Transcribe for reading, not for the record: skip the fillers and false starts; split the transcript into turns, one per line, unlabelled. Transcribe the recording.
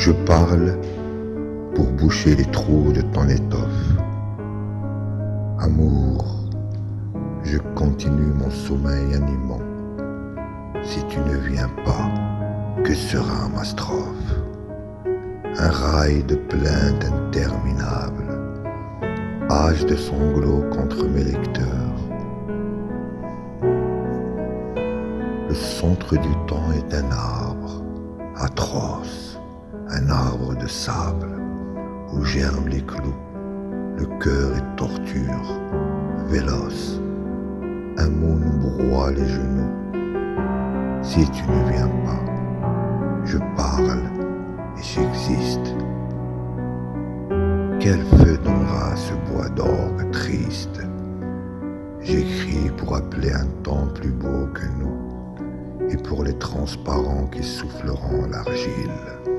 Je parle pour boucher les trous de ton étoffe. Amour, je continue mon sommeil animant. Si tu ne viens pas, que sera ma strophe? Un rail de plaintes interminables, âge de sanglots contre mes lecteurs. Le centre du temps est un arbre atroce, un arbre de sable où germent les clous. Le cœur est torture, véloce. Un mot nous broie les genoux. Si tu ne viens pas, je parle et j'existe. Quel feu donnera ce bois d'orgue triste? J'écris pour appeler un temps plus beau que nous et pour les transparents qui souffleront l'argile.